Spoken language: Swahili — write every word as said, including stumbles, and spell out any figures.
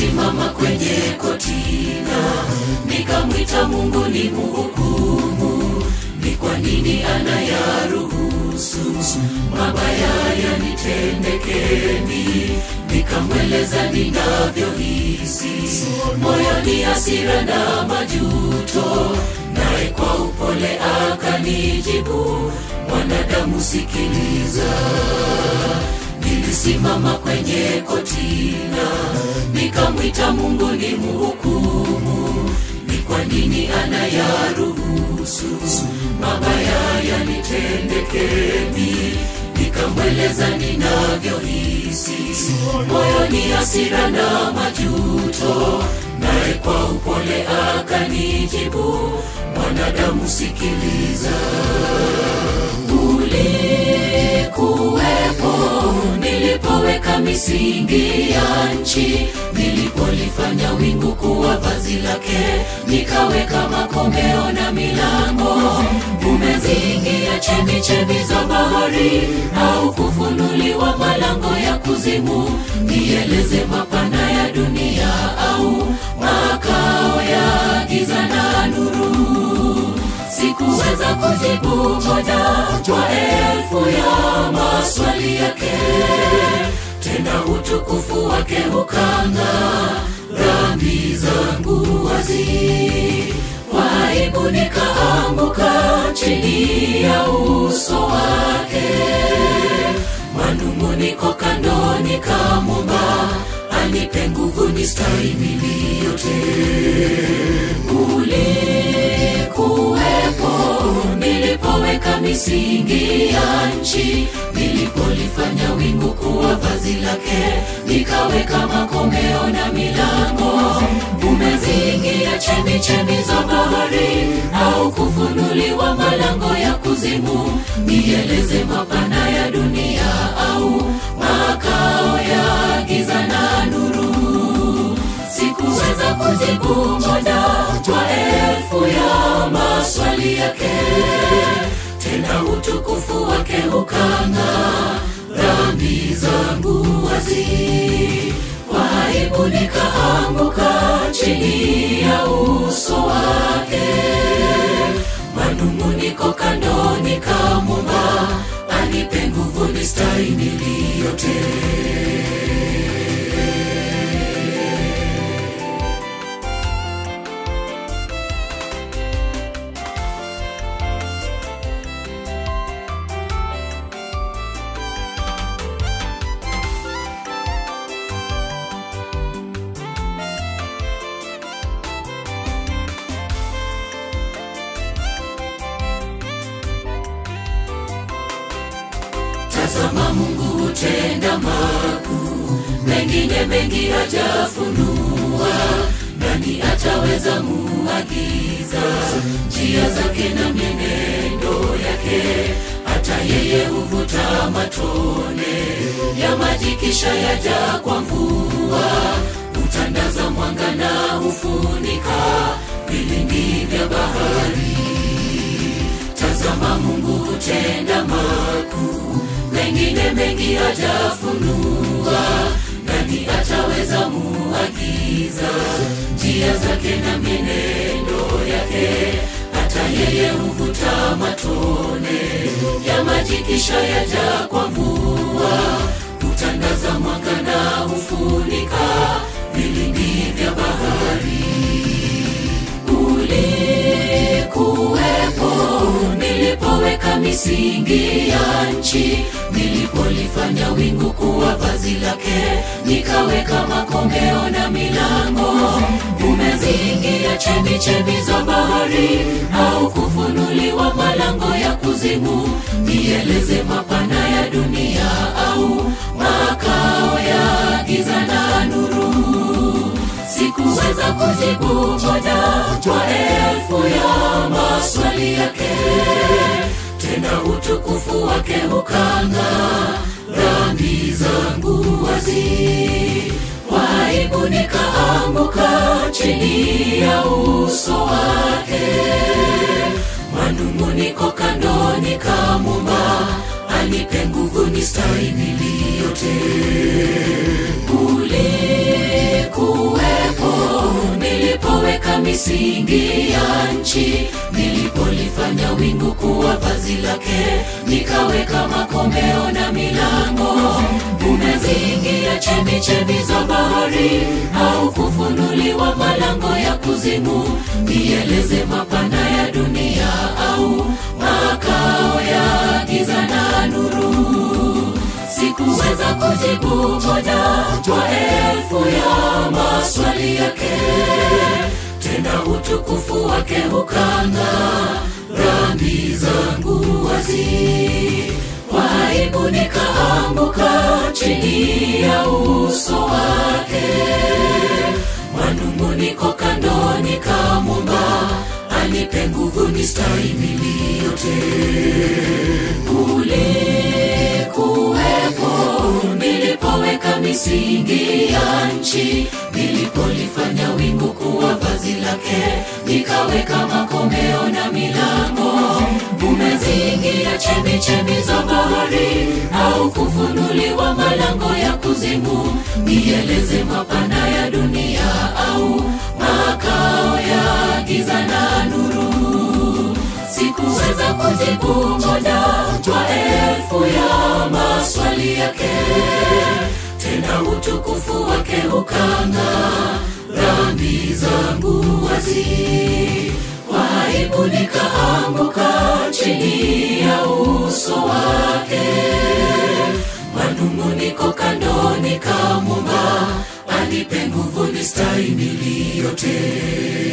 Nilisimama kwenye kotina, nikamwita Mungu ni mhukumu. Ni kwa nini anayaruhusu mabaya yanitendekeni? Nikamweleza ninavyohisi, moyoni hasira na majuto. Naye kwa upole akanijibu, mwanadamu sikiliza. Nilisimama kwenye kotina, nikamwita Mungu ni mhukumu. Ni kwa nini anayaruhusu mabaya yanitendekeni? Nikamweleza ninavyohisi, moyoni hasira na majuto. Naye kwa upole akanijibu, mwanadamu sikiliza. Ulikuwepo nilipoweka misingi ya nchi, nilipolifanya wingu kuwa vazi lake, nikaweka makomeo na milango. Umezingia chemichemi za bahari, au kufunuliwa malango ya kuzimu? Nieleze mapana ya dunia, au makao ya giza na nuru? Sikuweza kujibu moja kwa elfu ya maswali yake. Tena utukufu wake ukang'aa, dhambi zangu wazi. Kwa aibu nikaanguka chini ya uso wake. Manung'uniko kando nikamwomba, anipe nguvu nistahimili yote. Ulikuwepo nilipoweka misingi ya nchi, nilipolifanya wingu kuwa vazi lake, nikaweka makomeo na milango. Umezingia chemichemi za bahari, au kufunuliwa malango ya kuzimu? Nieleze mapana ya dunia, au makao ya giza na nuru? Sikuweza kujibu moja kwa elfu ya maswali yake. Tena utukufu wake ukang'aa, dhambi zangu wazi. Kwa aibu nikaanguka chini ya uso wake. Manung'uniko kando nikamwomba, anipe nguvu nistahimili yote. Tazama, Mungu hutenda makuu, mengine mengi hajafunua. Nani ataweza muagiza njia zake na mienendo yake? Hata yeye huvuta matone ya maji kisha yaja kwa mvua. Hutandaza mwanga na hufunika vilindi vya bahari. Tazama, Mungu hutenda makuu, mengine mengi hajafunua. Nani ataweza muagiza njia zake na mienendo yake? Hata yeye huvuta matone ya maji kisha yaja kwa mvua. Hutandaza mwanga na hufunika vilindi vya bahari. Ulikuwepo nilipoweka misingi ya nchi, nilipolifanya wingu kuwa vazi lake, nikaweka makomeo na milango. Umezingia chemichemi za bahari, au kufunuliwa malango ya kuzimu? Nieleze mapana ya dunia, au makao ya giza na nuru? Sikuweza kujibu moja kwa elfu ya maswali yake. Tena utukufu wake ukang'aa, dhambi zangu wazi. Kwa aibu nikaanguka chini ya uso wake. Manung'uniko kando nikamwomba, anipe nguvu nistahimili yote. Ulikuwepo nilipoweka misingi ya nchi, nilipolifanya wingu kuwa vazi lake, nikaweka makomeo na milango. Umezingia chemichemi za bahari, au kufunuliwa malango ya kuzimu. Nieleze mapana ya dunia, au makao ya giza na nuru. Sikuweza kujibu moja kwa elfu ya maswali yake, tena utukufu wake ukang'aa dhambi zangu wazi. Kwa aibu nikaanguka chini ya uso wake, manunguniko kando nikamwomba, anipe nguvu nistahimili yote. Ulikuwepo nilipoweka misingi ya nchi, nilipolifanya wingu kuwa vazi lake, nikaweka makomeo na milango. Umezingia chemichemi za bahari, au kufunuliwa malango ya kuzimu. Nieleze mapana ya dunia, au makao ya giza na nuru. Sikuweza kujibu moja kwa elfu ya maswali yake, tena utukufu wake ukang'aa dhambi zangu wazi. Kwa aibu nikaanguka chini ya uso wake, manunguniko kando nikamwomba, anipe nguvu nistahimili yote.